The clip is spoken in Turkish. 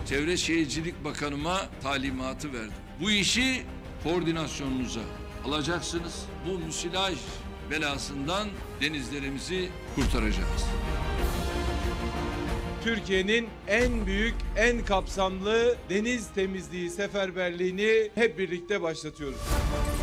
Çevre Şehircilik Bakanıma talimatı verdim. Bu işi koordinasyonunuza alacaksınız. Bu müsilaj belasından denizlerimizi kurtaracağız. Türkiye'nin en büyük, en kapsamlı deniz temizliği seferberliğini hep birlikte başlatıyoruz.